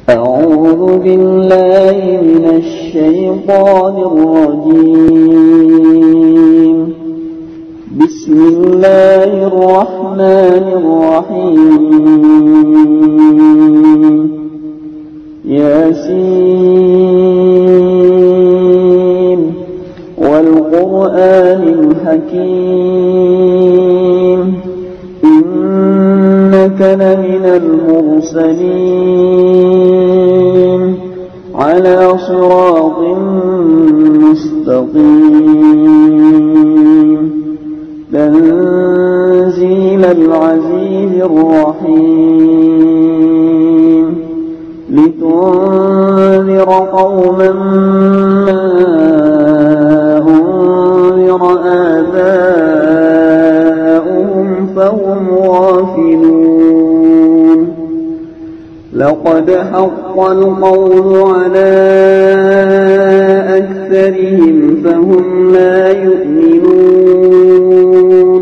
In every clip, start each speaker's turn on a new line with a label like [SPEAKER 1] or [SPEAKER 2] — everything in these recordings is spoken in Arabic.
[SPEAKER 1] أعوذ بالله من الشيطان الرجيم. بسم الله الرحمن الرحيم. ياسين والقرآن الحكيم إنك لمن المرسلين على صراط مستقيم تنزيل العزيز الرحيم لتنذر قوما ما أنذر آباؤهم فهم غافلون. لقد حق القول على أكثرهم فهم لا يؤمنون.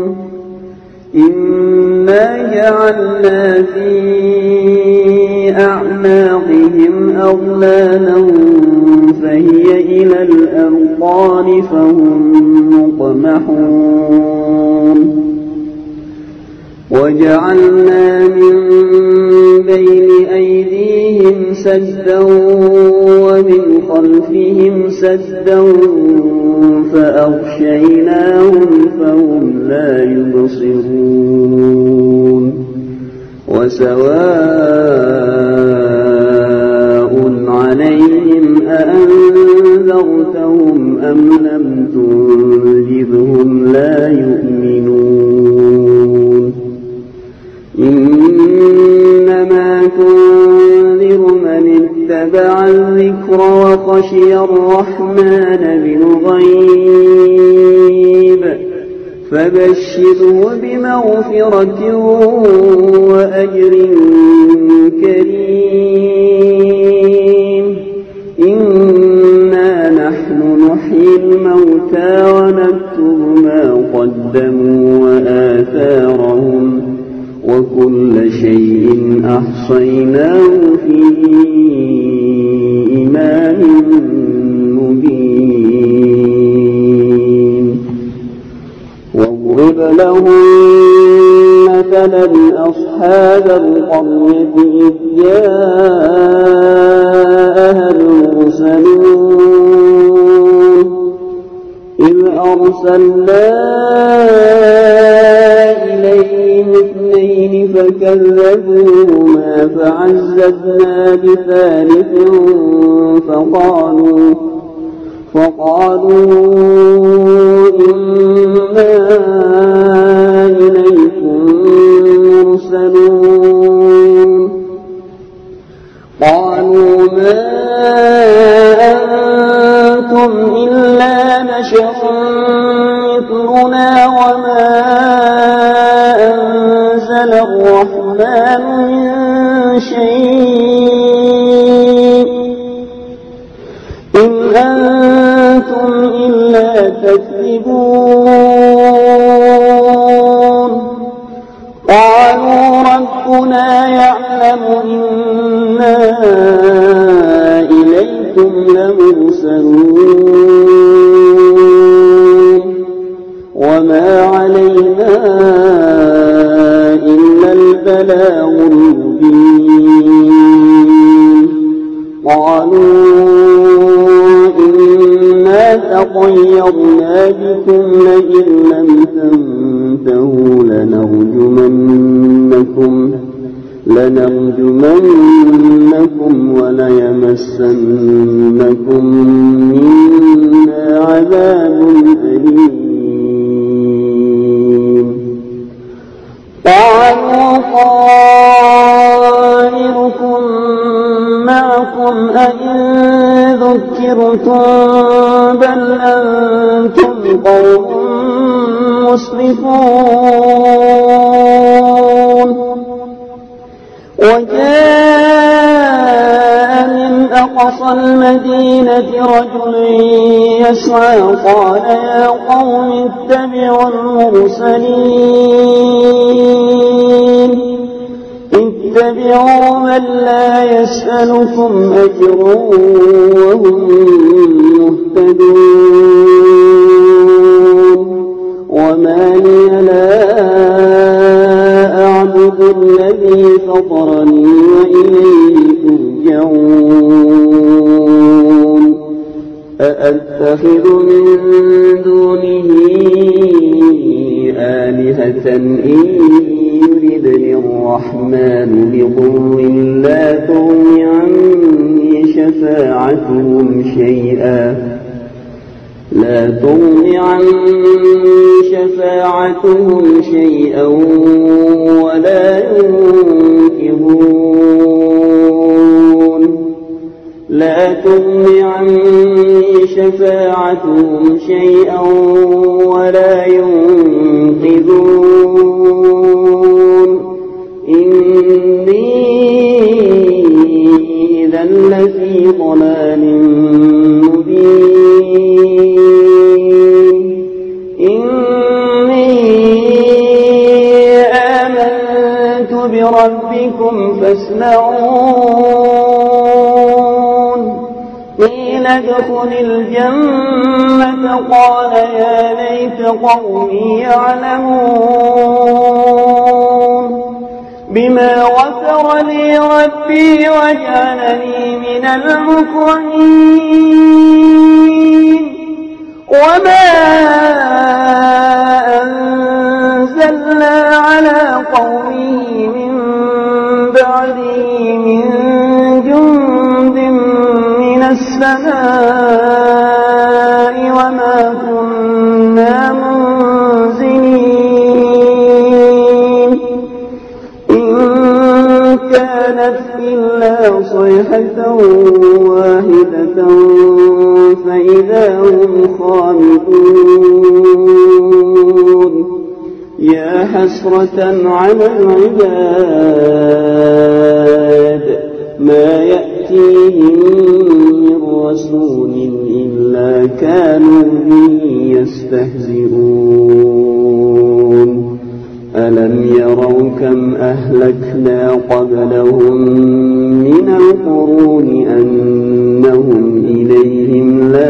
[SPEAKER 1] إنا جعلنا في أعناقهم أغلالا فهي إلى الأذقان فهم مقمحون. وجعلنا من بين أيديهم سدا ومن خلفهم سدا فأغشيناهم فهم لا يبصرون. وسواء عليهم أأنذرتهم أم لم تنذرهم لا يؤمنون. إنما تنذر من اتبع الذكر وخشي الرحمن بالغيب فبشره بمغفرة وأجر كريم. إنا نحن نحيي الموتى ونكتب ما قدموا وآثارهم وكل شيء أحصيناه في إمام مبين. واضرب لهم مثلا أصحاب القرية إذ جاءها المرسلون إذ أرسلنا إليهم اثنين فكذبوهما فعززنا بثالث فقالوا إنا إليكم مرسلون. قالوا ما أنتم إلا بشر مثلنا وما أنزل الرحمن من شيء إن أنتم إلا تكذبون. قالوا ربنا يعلم إنا إليكم لمرسلون وما علينا إلا البلاغ المبين. قالوا إنا تطيرنا بكم لئن لم تنتهوا لنرجمنكم وليمسنكم منا عذاب أليم. قالوا طائركم معكم أئن ذكرتم بل أنتم قوم مسرفون. وجاء من أقصى المدينة رجل يسعى قال يا قوم اتبعوا المرسلين اتبعوا من لا يسألكم أجرا وهم مهتدون وما لي لا أعبد الذي فطرني وإليه ترجعون أأتخذ من دونه آلهة إن يردني الرحمن بضر لا تغن عني شفاعتهم شيئا ولا ينقذون لا تغن عني شفاعتهم شيئا ولا ينقذون إني إذا لفي ضلال مبين إني آمنت بربكم فاسمعون قيل ادخل الجنة قال يا ليت قومي يعلمون بما غفر لي ربي وجعلني من المكرمين وما أنزلنا على قومه من بعده من جند من السماء وما كنا منزلين إن كانت إلا صيحة واحدة فإذا هم خامدون يا حسرة على العباد ما يأتيهم من رسول إلا كانوا به يستهزئون ألم يروا كم أهلكنا قبلهم من القرون أنهم إليهم لا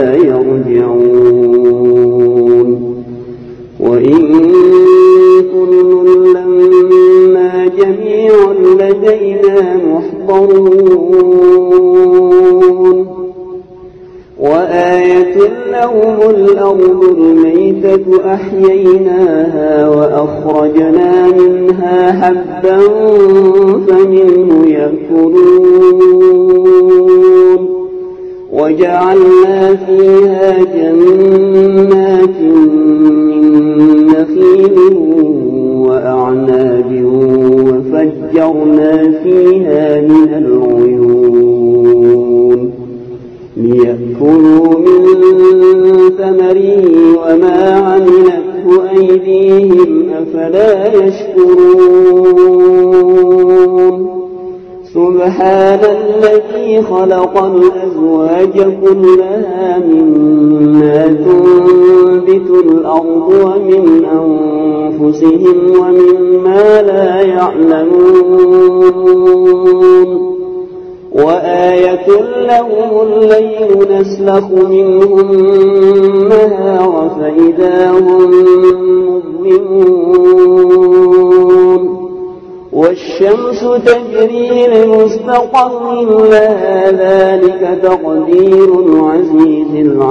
[SPEAKER 1] يرجعون وإن كل لما جميع لدينا محضرون وآية لهم الأرض الميتة أحييناها وأخرجنا منها حبا فمنه يأكلون وجعلنا فيها جنات من نخيل وأعناب وفجرنا فيها من العيون ليأكلوا من ثمره وما عملته أيديهم أفلا يشكرون سبحان الذي خلق الأزواج كلها مما تنبت الأرض ومن أنفسهم ومما لا يعلمون وآية لهم الليل نسلخ منه النهار فإذا هم مظلمون والشمس تجري لمستقر لها ذلك تقدير العزيز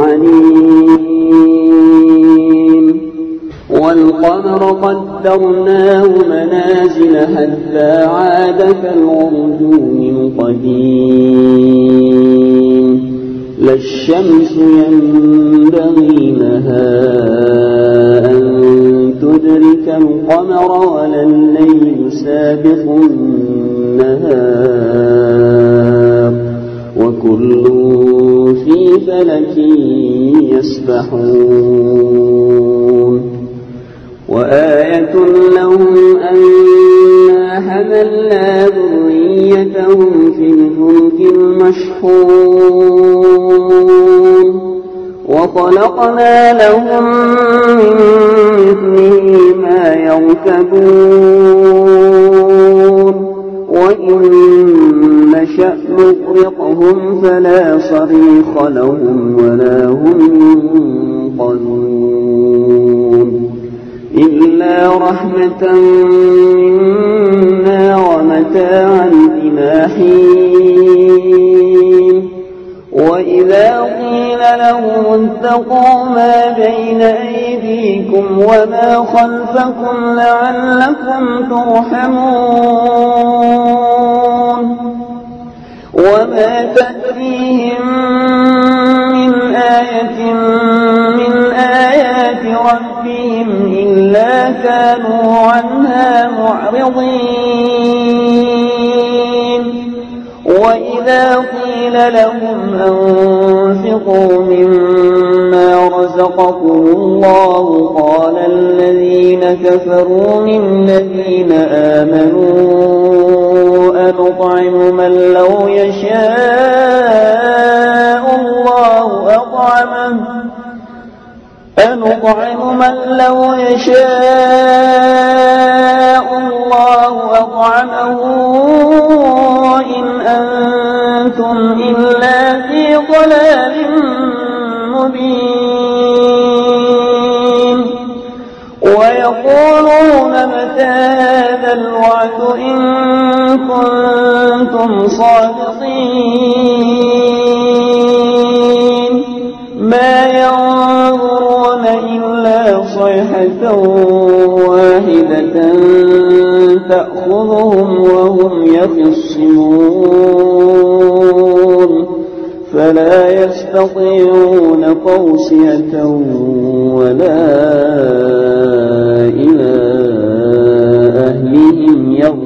[SPEAKER 1] العليم والقمر قدرناه منازل حتى عاد كالعرجون القديم لا الشمس ينبغي لها أن تدرك القمر ولا الليل سابق النهار وكل في فلك يسبحون وآية لهم أنا حملنا ذريتهم في الفلك المشحون وخلقنا لهم من مثله ما يركبون وإن نشأ نغرقهم فلا صريخ لهم ولا هم ينقذون إلا رحمة منا ومتاعا إلى حين وإذا قيل لهم اتقوا ما بين أيديكم وما خلفكم لعلكم ترحمون وما تأتيهم من آية من آيات ربهم إلا كانوا عنها معرضين وإذا قيل لهم أنفقوا مما رزقكم الله قال الذين كفروا للذين آمنوا أنطعم من لو يشاء الله أطعمه إن أنتم إلا في ضلال مبين ويقولون متى هذا الوعد إن كنتم صادقين ما ينظرون إلا صيحة واحدة تأخذهم وهم يخصمون فلا يستطيعون توصية ولا إلى أهلهم يرجعون